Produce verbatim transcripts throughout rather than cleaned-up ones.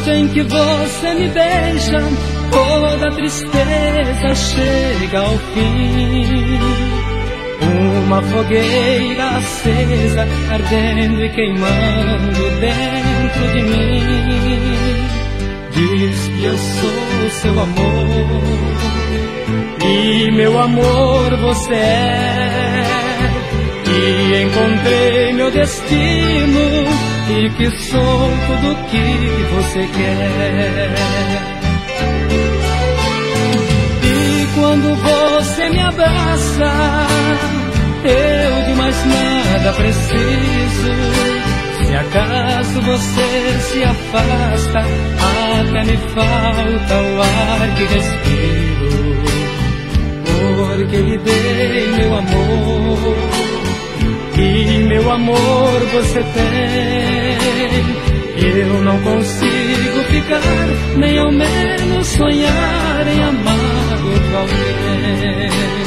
noite em que você me beija, toda tristeza chega ao fim. Uma fogueira acesa, ardendo e queimando dentro de mim. Diz que eu sou seu amor, e meu amor você é. E encontrei meu destino, e que sou tudo que você quer. E quando você me abraça, eu de mais nada preciso. Se acaso você se afasta, até me falta o ar que respiro. Porque lhe dei meu amor, e meu amor você tem. Eu não consigo ficar, nem ao menos sonhar em amar outro alguém.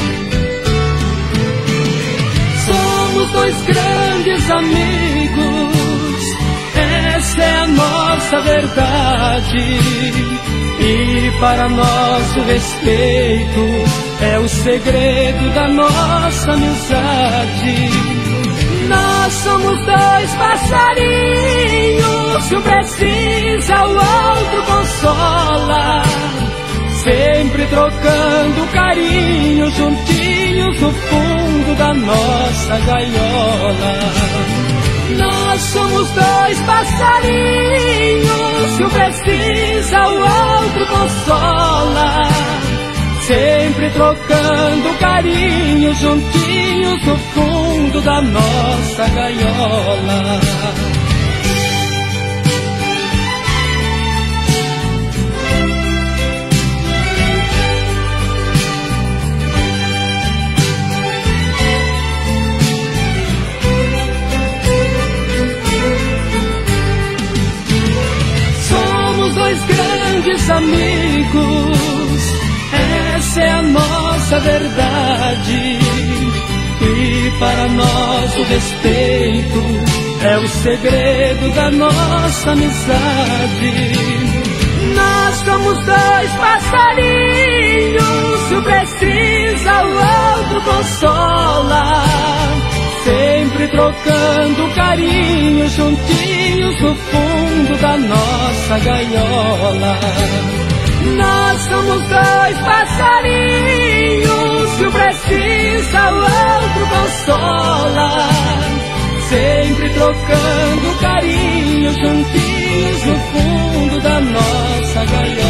Somos dois grandes amigos, essa é a nossa verdade. E para nosso respeito é o segredo da nossa amizade. Nós somos dois passarinhos, um precisa, o outro consola. Sempre trocando carinho, juntinhos no fundo da nossa gaiola. Nós somos dois passarinhos, um precisa, o outro consola. Sempre trocando carinho, juntinhos no fundo da nossa gaiola. Somos dois grandes amigos, essa é a nossa verdade. E para nós o respeito é o segredo da nossa amizade. Nós somos dois passarinhos, um precisa, o outro consola. Sempre trocando carinho, juntinhos no fundo da nossa gaiola. Nós somos dois passarinhos, um precisa, o outro consola. Sempre trocando carinho, juntinhos no fundo da nossa gaiola.